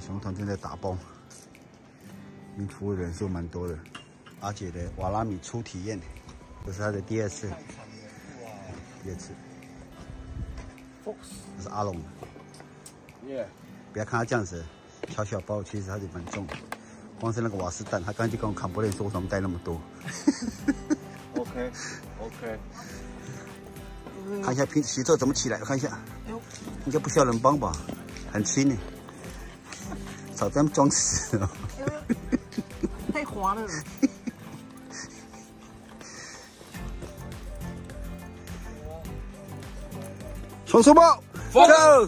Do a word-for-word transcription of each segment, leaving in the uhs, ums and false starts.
熊团正在打包，因服务人数蛮多的。阿姐的瓦拉米初体验，这是她的第二次，第二次。这是阿龙。耶！不要看他这样子，小小包，其实它就蛮重的。光是那个瓦斯弹，他刚才就跟我砍不累说，为什么带那么多 ？OK OK。 看一下平洗车怎么起来，我看一下，应该不需要人帮吧？很轻呢，少这样装死哦。 太滑了。 冲出包 ，Go！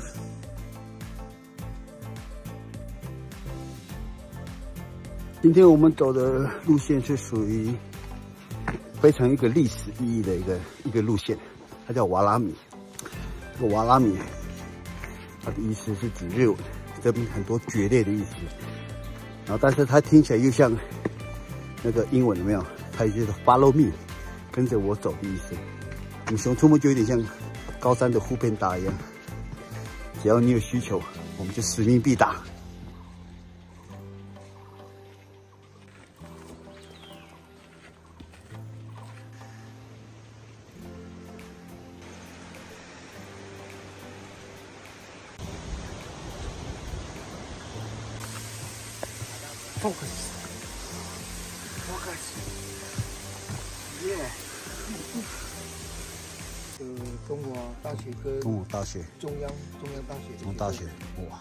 今天我们走的路线是属于非常一个历史意义的一个一个路线，它叫瓦拉米。这个瓦拉米，它的意思是指日文，这边很多蕨类的意思。然后，但是它听起来又像那个英文有没有？它就是 follow me， 跟着我走的意思。我们熊出没就有点像高山的护便达一样，只要你有需求，我们就使命必达。Focus, focus, yeah. 呃，中华大学跟中华大学、 中央中央大学、 中央大学，哇！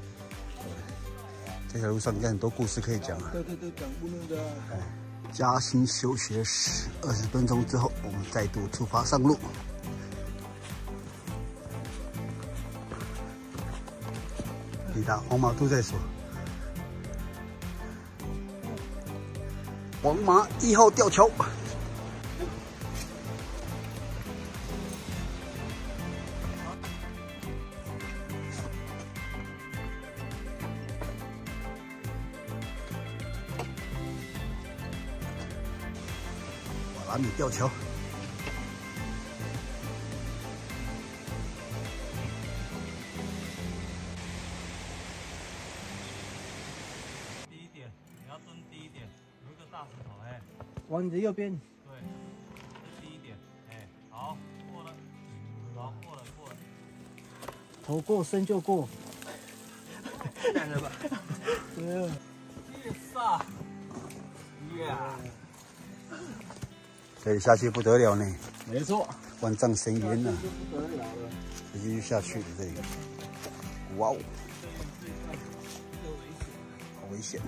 这条路上应该很多故事可以讲啊。 对对对，讲不能的。 哎，嘉兴休学时，二十分钟之后，我们再度出发上路。抵达黄马渡再说。黄马一号吊桥。瓦拉米吊桥。 低一点，你要蹲低一点，有一个大石头，哎， 往你的右边。 对，再低一点，哎，好，过了，好，过了，过了。 头过身就过。 难了吧？ 对。 Yes 啊 ，Yeah。 这里下去不得了呢， 没错， 万丈深渊呐、啊， 不得了了， 直接就下去了这里。哇哦，好危险！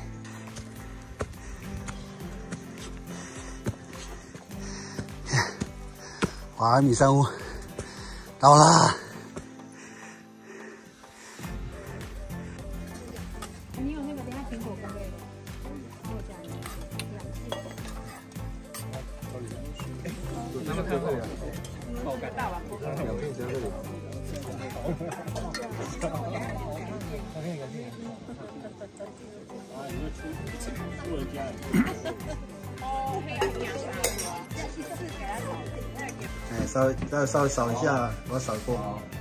瓦拉米山屋到了。 你有那个等下苹果风味的，给我加一个两剂。 有这个可以啊，爆肝大碗锅， 两片加这里。 啊，你就出出了家。 哦，没有两个，这一次给他炒。 哎，稍微再稍微扫一下，我扫过。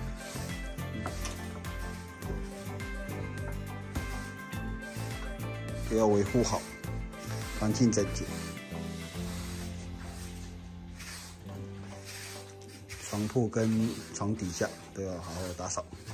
都要维护好，环境整洁。床铺跟床底下都要好好打扫。